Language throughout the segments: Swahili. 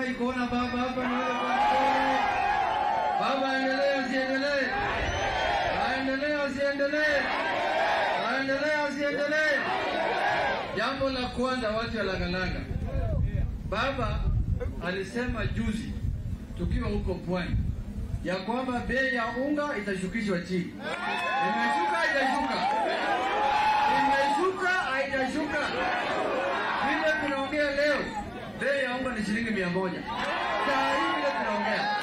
nimefurahi kuona baba hapa na wewe. Baba endelee usiendelee? Aendelee usiendelee? Aendelee usiendelee? Jambo la kwanza watu wa Langalanga. Baba alisema juzi tukiwa huko Pwani ya kwamba bei ya unga itashukishwa chini. Imeshuka haijashuka? Imeshuka haijashuka? Vile tunaongea leo bei ya unga ni shilingi 100. Saa hii vile tunaongea.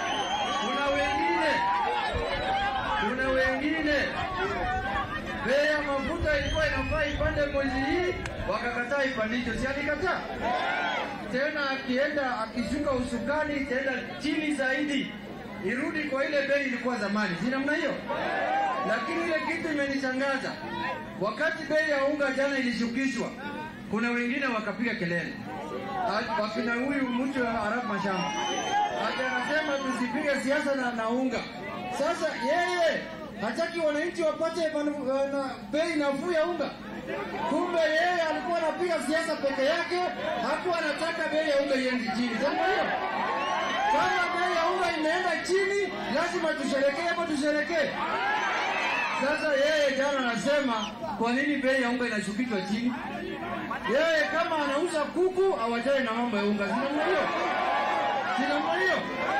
Kuna wengine bei ya mafuta ilikuwa inafaa ipande mwezi hii, wakakataa ipandisho. Si alikataa? Tena akienda akishuka usukani itaenda chini zaidi, irudi kwa ile bei ilikuwa zamani. Si namna hiyo? Lakini ile kitu imenishangaza. Wakati bei ya unga jana ilishukishwa, kuna wengine wakapiga kelele. Wakina huyu mtu wa Arab Mashamba anasema tusipige siasa na unga. Sasa yeye hataki wananchi wapate bei nafuu ya unga. Kumbe yeye alikuwa anapiga siasa peke yake, hakuwa anataka bei ya unga iende chini. Sasa hiyo kama bei ya unga inaenda chini, lazima tusherekee hapo, tusherekee. Sasa yeye jana anasema kwa nini bei ya unga inashukishwa chini? Yeye kama anauza kuku awachane na mambo ya unga. Sina hiyo.